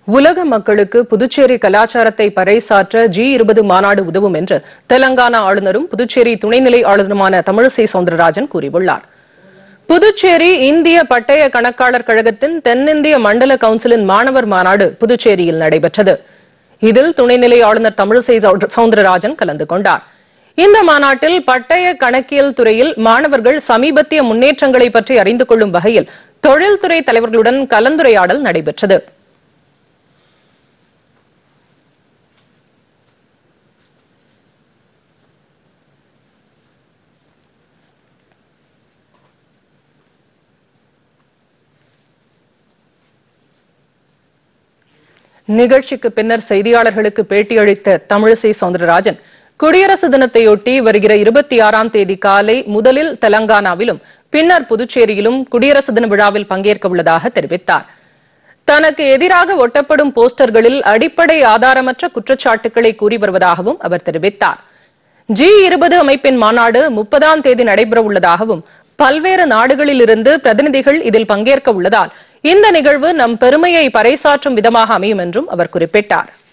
உலக மக்களுக்கு புதுச்சேரி கலாச்சாரத்தை பறைசாற்ற G20 மாநாடு உதவும் என்று தெலங்கானா ஆளுநரும் புதுச்சேரி துணைநிலை ஆளுநருமான தமிழிசை சவுந்தரராஜன் கூறியுள்ளார். புதுச்சேரி இந்திய பட்டய கணக்காளர் கழகத்தின் தென்னிந்திய மண்டல கவுன்சிலின் மாணவர் மாநாடு புதுச்சேரியில் நடைபெற்றது. இதில் துணைநிலை ஆளுநர் தமிழிசை சவுந்தரராஜன் கலந்து கொண்டார். இந்த மாநாட்டில் பட்டய கணக்கியல் துறையில் மாணவர்கள் சமீபத்திய முன்னேற்றங்களை பற்றி அறிந்து கொள்ளும் வகையில் தொழில்துறை தலைவர்களுடன் கலந்துரையாடல் நடைபெற்றது. நிகழ்ச்சிக்கு பின்னர் செய்தியாளர்களுக்கு பேட்டியளித்த தமிழிசை சவுந்தரராஜன், குடியரசு தினத்தையொட்டி வருகிற 26ஆம் தேதி காலை முதலில் தெலங்கானாவிலும் பின்னர் புதுச்சேரியிலும் குடியரசு தின விழாவில் பங்கேற்க உள்ளதாக தெரிவித்தார். தனக்கு எதிராக ஒட்டப்படும் போஸ்டர்களில் அடிப்படை ஆதாரமற்ற குற்றச்சாட்டுக்களை கூறி வருவதாகவும் அவர் தெரிவித்தார். G20 அமைப்பின் மாநாடு 30ஆம் தேதி நடைபெற உள்ளதாகவும் பல்வேறு நாடுகளில் இருந்து பிரதிநிதிகள் இதில் பங்கேற்க உள்ளதால் இந்த நிகழ்வு நம் பெருமையை பறைசாற்றும் விதமாக அமையும் என்றும் அவர் குறிப்பிட்டார்.